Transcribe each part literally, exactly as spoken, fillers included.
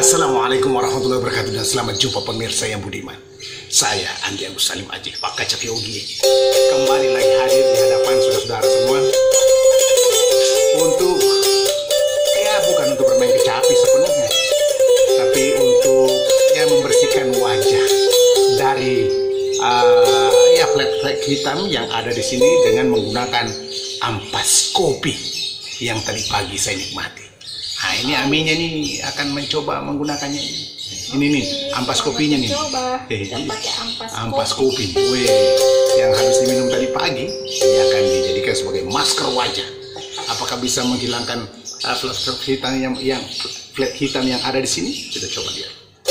Assalamualaikum warahmatullahi wabarakatuh dan selamat jumpa pemirsa yang budiman. Saya Andi Agus Salim Aji, Pak Kacak Yogi, kembali lagi hadir di hadapan saudara-saudara semua untuk, ya bukan untuk bermain kecapi sepenuhnya, tapi untuk ya membersihkan wajah dari uh, ya flag-flag hitam yang ada di sini dengan menggunakan ampas kopi yang tadi pagi saya nikmati. Nah ini Aminya nih akan mencoba menggunakannya ini. Ini nih ampas kopinya nih. Coba Eh, pakai ampas, ampas kopi. kopi. Weh, yang harus diminum tadi pagi ini akan dijadikan sebagai masker wajah. Apakah bisa menghilangkan uh, flag hitam yang yang flag hitam yang ada di sini? Kita coba lihat.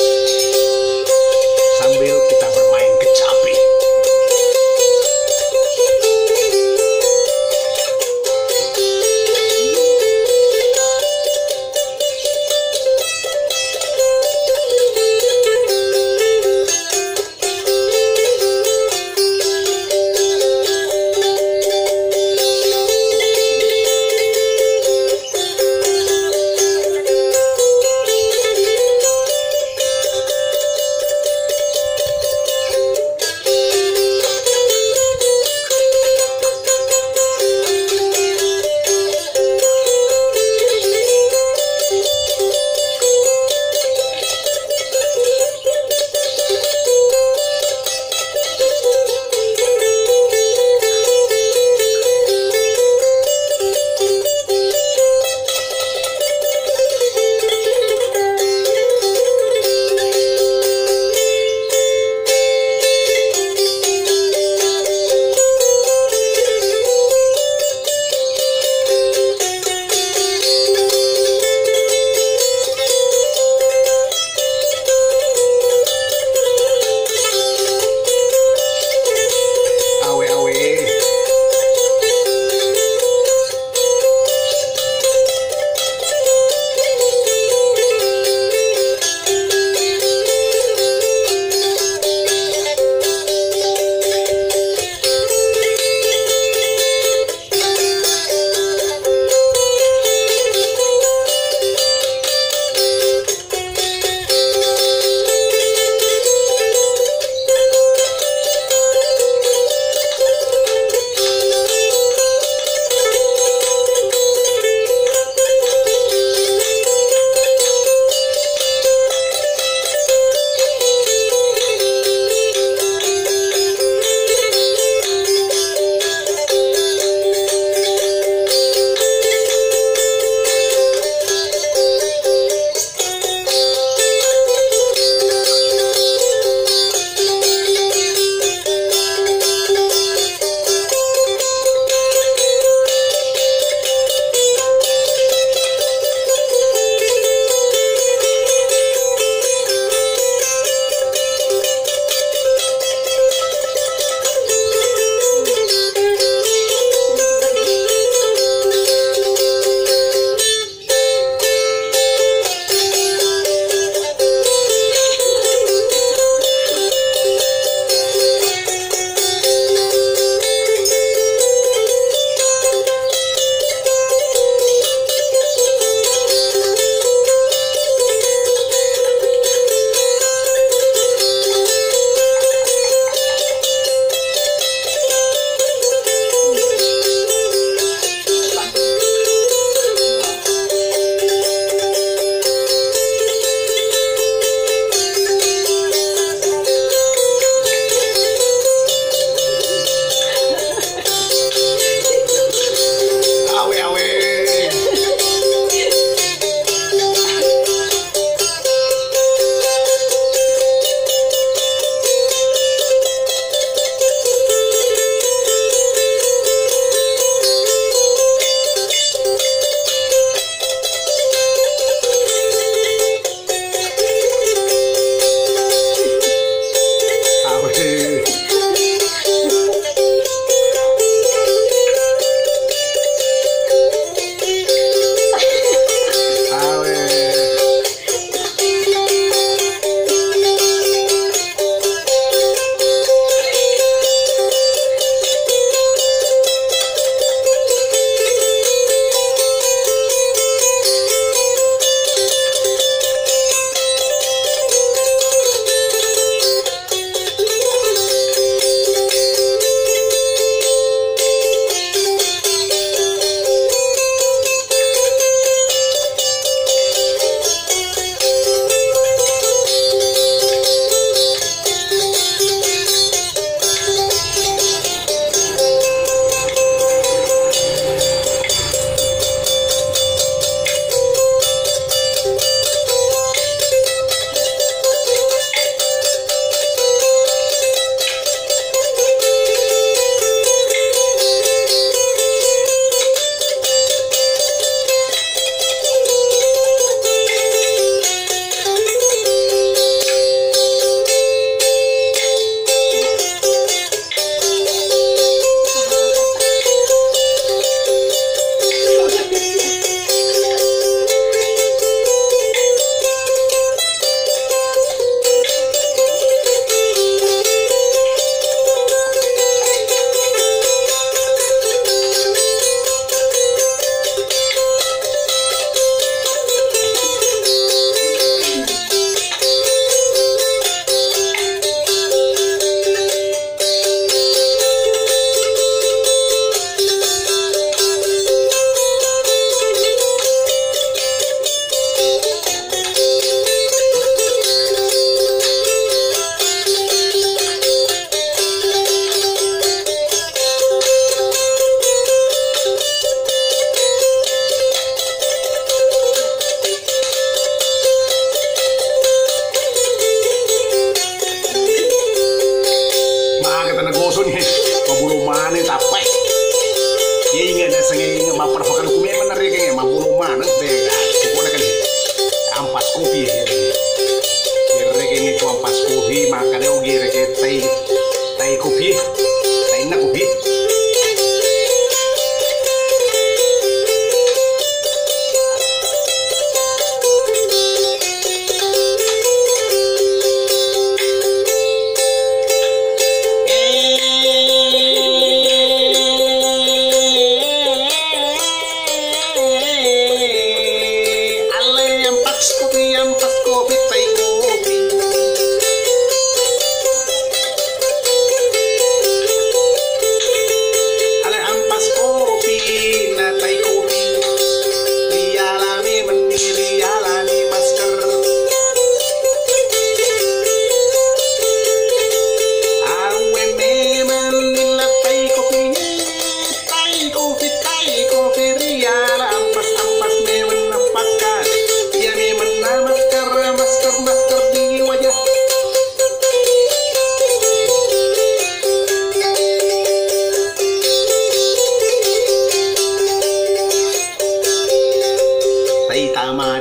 Sambil kita bermain kecapi.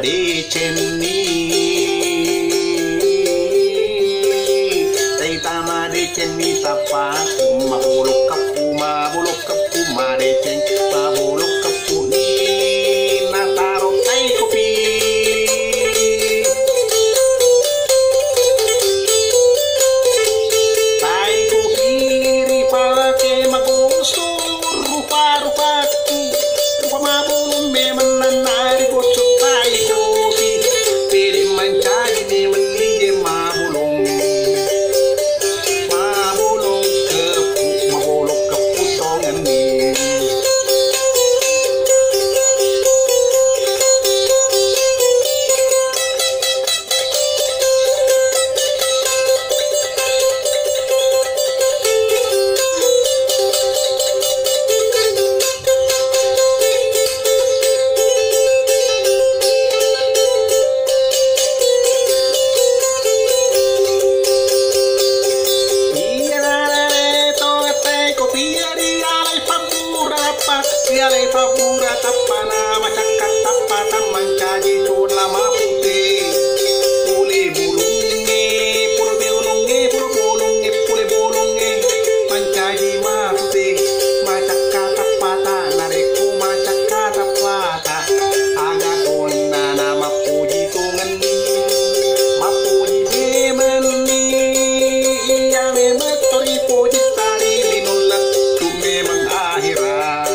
de ceni tay tama de ceni tapa mabulok kapu mabulok kapu made ceng mabulok kapu ni nataro tay kopi tay kopi ripala ke magusto rupa rupa rupa mabulong memang nanari bocor tay kopi pilih mencari ni menije mabulong mabulong kepu mabulok keputongan ni Siale pabura tapana macakat tapata mancaji tula mapute pule bulunge pule bulunge pule bulunge pule bulunge mancaji mapute macakat tapata nareku macakat tapata aga tona nama puji tungan mapuji memani iya memetori puji tari linulak tu memang akhirat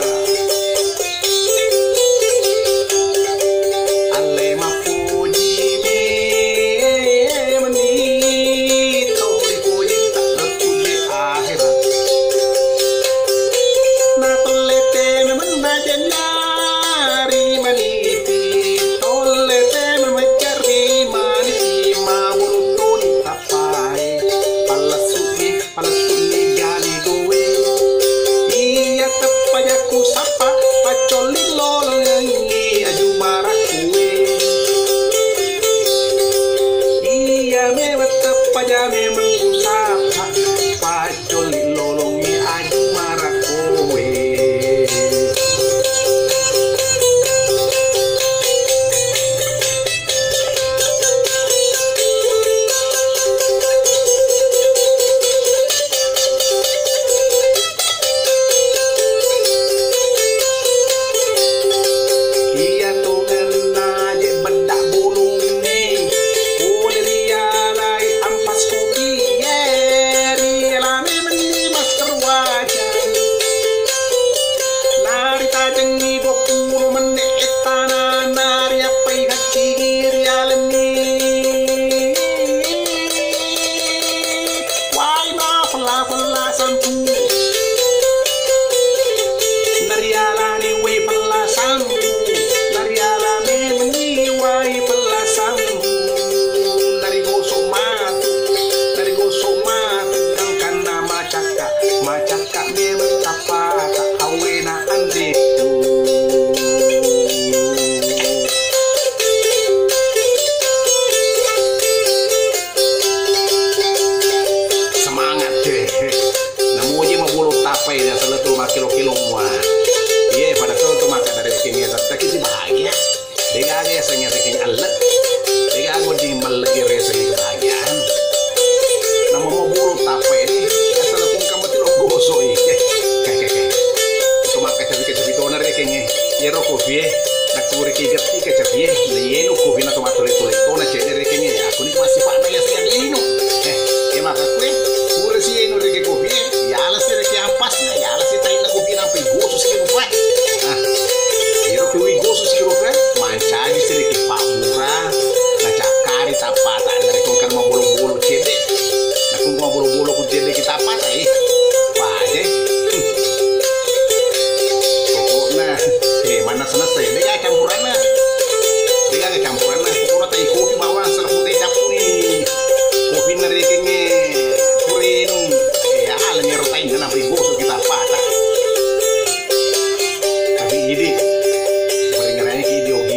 kilo-kilo mua. Iya, pada tuh tuh makan dari sini tapi sih bahagia. Dia agak rasanya bikin alek. Dia agak di melek rasanya kebahagiaan. Nama mau bulu tape ini asal pun kamu tuh lo gosok ini. Itu makan tapi kecapi toner kayaknya. Ya rokok vie. Nak kuri kigat ti kecapi. Lienu kopi nak tomat tulis toner ceder kayaknya. Aku ini masih panas ya saya lienu. Eh, ya makan kue. Kuri sih ini udah kayak kopi. Ya alas sih kayak ampasnya. Ya alas sih tahu nak kopi nampi gosok sih lupa. Ah, ya kopi gosok sih lupa. Mancaji sedikit pak murah. Cakari tapatan dari kongkan mau bulu-bulu cede. Aku mau bulu-bulu ku cede kita apa teh? Paje. Pokoknya, eh mana selesai? Dia campurannya. Dia ada campurannya. Pokoknya teh kopi bawang serap putih campur nih. Kopi nari kenge kurin. Eh ala nyerotain dan beri gosok kita apa? Tapi ini, beringannya ke ideologi.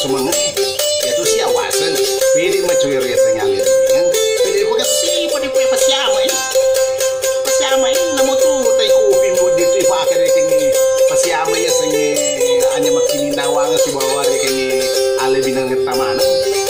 semangat itu sih awasan pilih macuir ya sengalir kan pilih bukan sih pada punya pasiama ini pasiama ini namun tuh tay kopi mau di tu pakai kini pasiama ya sengi hanya makin nawang si bawa kini ale binang taman.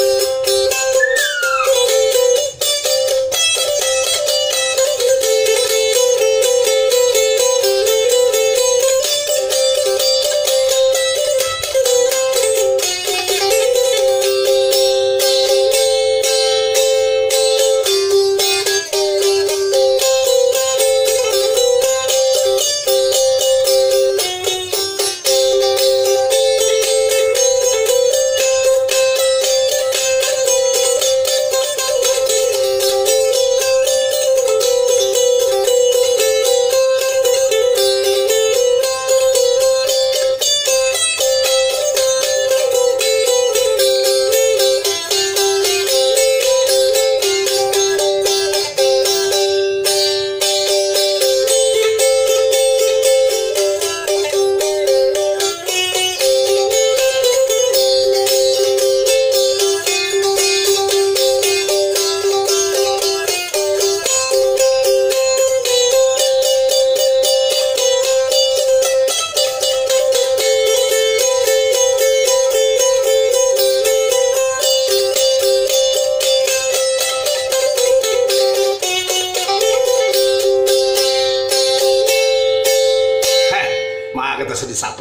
Sedih sapo.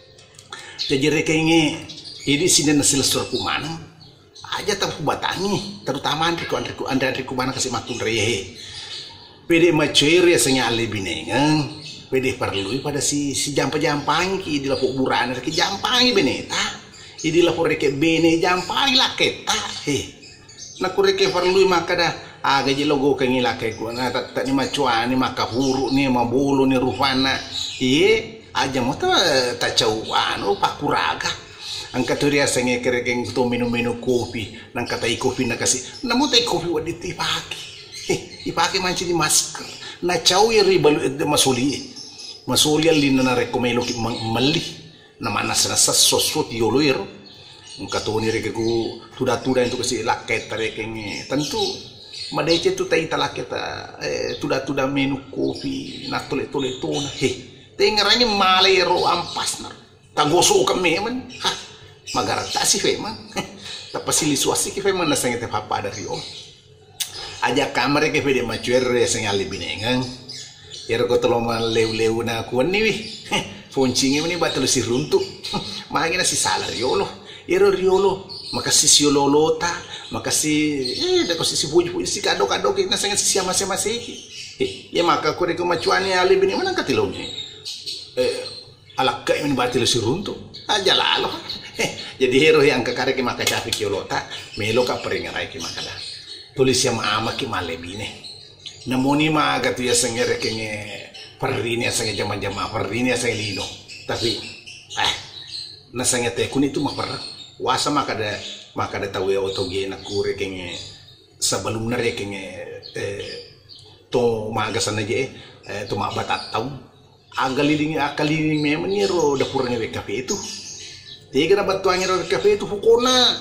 Jadi mereka ini ini sini nasil surku mana aja tak batangi terutama antriku antriku andre antriku mana kasih matun rehe. Pede macuir ya senyali binengang. Pede perlu pada si si jampa jampang ki di lapuk buran reke jampangi beneta. Di lapuk reke bene jampangi laketa. Heh. Nak reke perlu maka dah aga je logo kengi lakeku na tak tak ni macuani maka huru ni mabulu ni rufana. Iye aja mau tuh tak jauh anu pakuraga angkat turia senge kerekeng tuh minum-minum kopi nang katai kopi nak kasih namun teh kopi wadit dipaki eh dipaki manci di masker na jauh ya ribalu itu masuli masuli alin na rekomelo ki mali na mana sana sosot yoloir angkat tuh ni rekeku tuda-tuda itu kasih laket tarekeng tentu madece tu tai talaketa eh tuda-tuda menu kopi nak tole-tole tuh heh tengaranya malero ampas nar tagoso kami man ha magarata si feman tapasili suasi ki feman na sangete papa dari om aja kamar ke fede macuer sengali binengang ero ko tolong lew-lew na kuan ni wi foncinge mani batal si runtuk magina si salar yolo ero riolo makasi si lolota makasi eh dako si buju si kado-kado ki na sangat si siama-siama seki eh ya maka ko ko macuani ali bini mana katilongnya eh alak kayak ini batil si runtuh aja lalu jadi hero yang kekare ki maka capi kiolota melo ka peringarai ki maka dah tulis yang ama ki malebine namoni ma agatu ya sengere kenge perrini asenge jama-jama perrini asenge lino tapi eh nasenge teh kun itu mah per wasa maka da maka da tahu ya otoge na kure kenge sebelum nare kenge eh to maga sana je eh to ma batat tahu agaliling akaliling memang ni ro dapurnya W K P itu. Tiga na batuannya ro W K P itu hukona.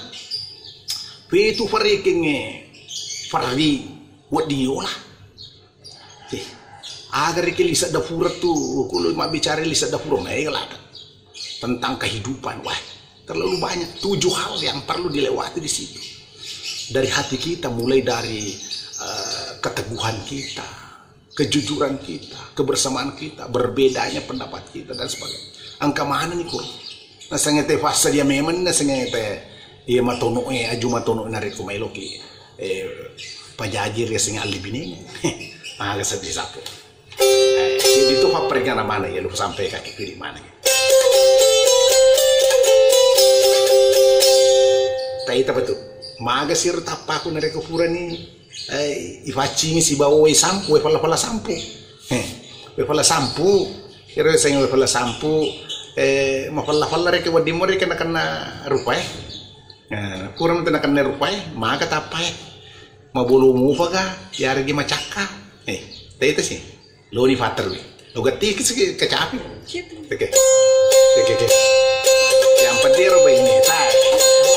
P itu farikenge fardi buat diolah. Eh, agar ke lisa dapur tu kalau mak bicara lisa dapur mai lah tentang kehidupan. Wah, terlalu banyak tujuh hal yang perlu dilewati di situ. Dari hati kita mulai dari uh, keteguhan kita, kejujuran kita, kebersamaan kita, berbedanya pendapat kita dan sebagainya. Angka mana nih kur? Nasanya teh fasa dia memang nasanya teh ia matono eh aju matono nari kumailoki eh pajajir ya sing alibini. Ah kesedih sapu. Eh itu apa peringatan mana ya lu sampai kaki kiri mana? Tai apa tuh? Maga sir tapaku nari kupura nih. Eh, ifacingi si bawa we sampu, we pala pala sampu, eh, we pala sampu, kira saya we pala sampu, eh, ma pala pala reke wadi mo reke nak kena rupai, eh, kurang tu nak kena rupai, maka tapai, ma bolu mu paga, ya regi macaka, eh, tadi itu sih, lo ni fater we, lo gati kisi kecapi, oke, oke, oke, yang penting rupai ini, tay.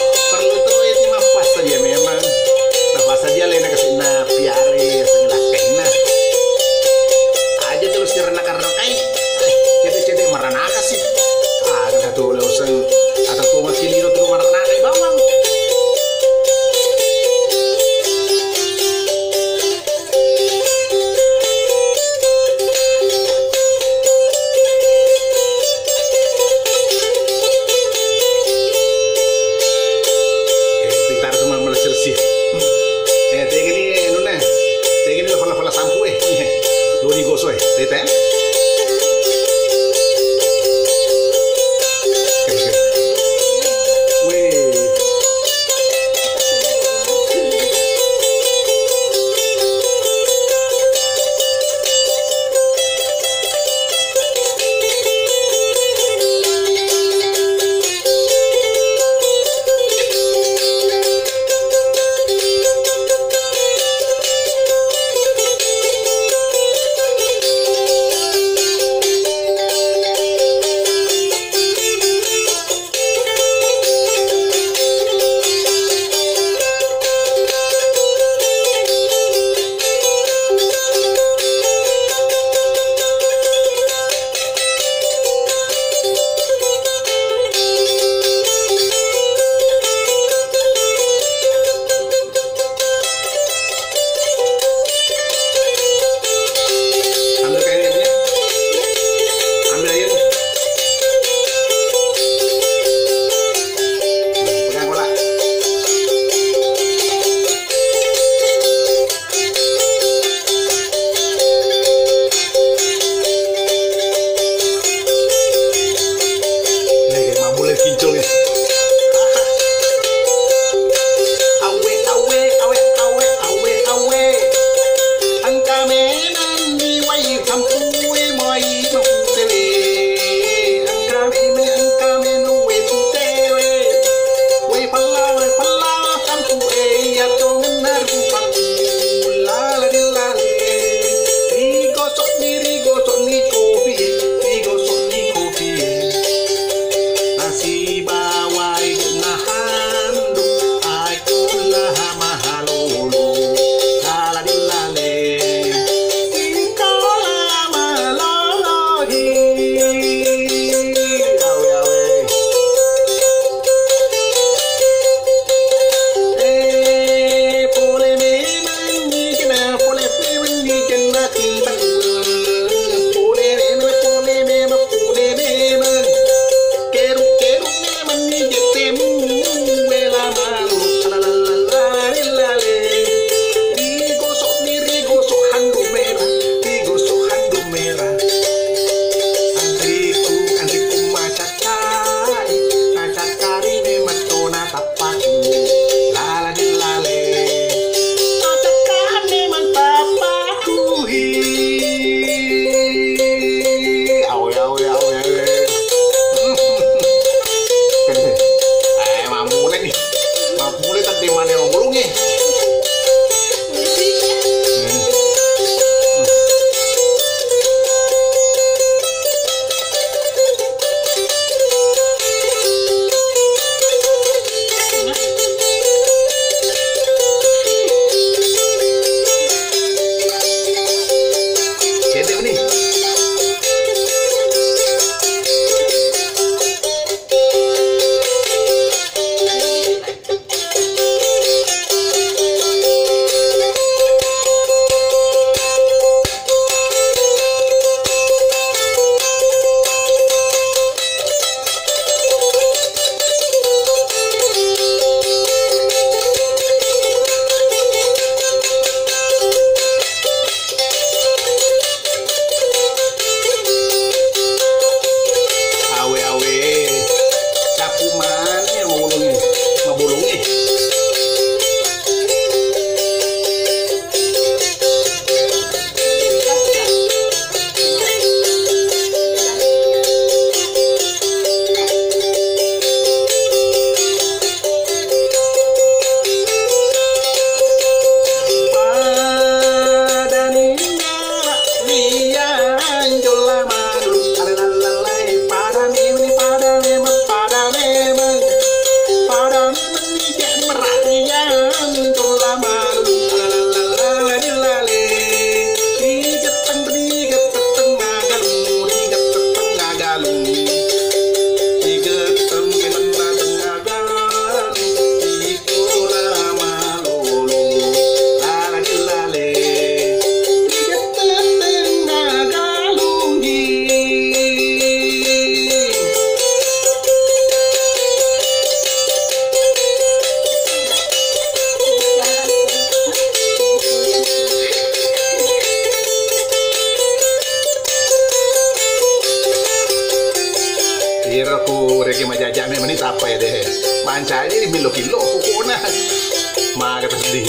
apa ya deh manca aja di milo kilo pokoknya mah kata sedih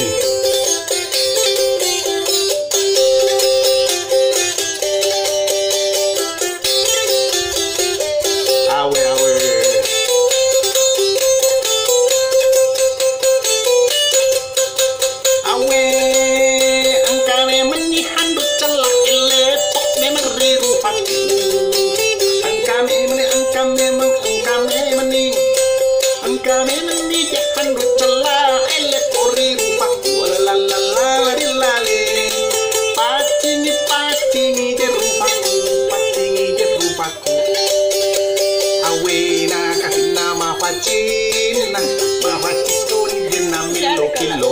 awe awe awe angkane menihan bercelah elepok memang rirupan angkane meni angkane meng angkane meni angkane meni jahan bercelah elepok rirupan lalalala lale patingi patingi jerupaku patingi jerupaku awe na kasih nama pacina ma pacito ni na milo kilo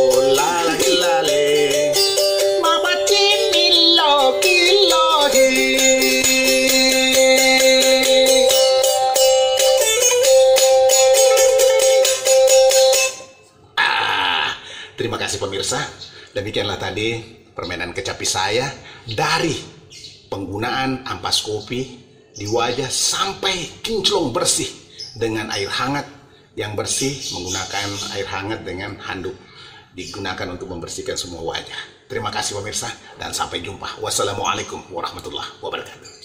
Terima kasih pemirsa, demikianlah tadi permainan kecapi saya dari penggunaan ampas kopi di wajah sampai kinclong bersih dengan air hangat yang bersih menggunakan air hangat dengan handuk digunakan untuk membersihkan semua wajah. Terima kasih pemirsa dan sampai jumpa. Wassalamualaikum warahmatullahi wabarakatuh.